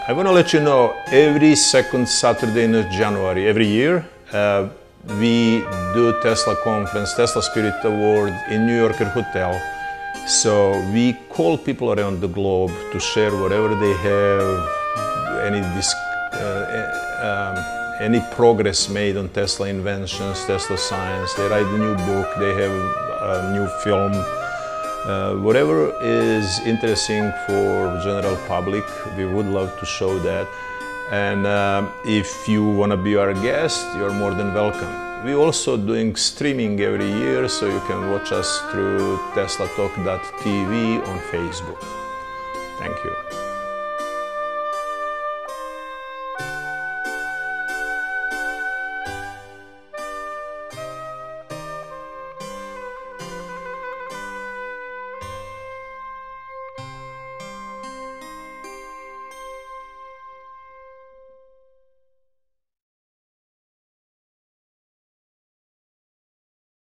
I want to let you know, every second Saturday in January, every year, we do Tesla conference, Tesla Spirit Award in New Yorker Hotel. So we call people around the globe to share whatever they have, any progress made on Tesla inventions, Tesla science. They write a new book, they have a new film. Whatever is interesting for general public, we would love to show that. And if you want to be our guest, you're more than welcome. We're also doing streaming every year, so you can watch us through teslatalk.tv on Facebook. Thank you.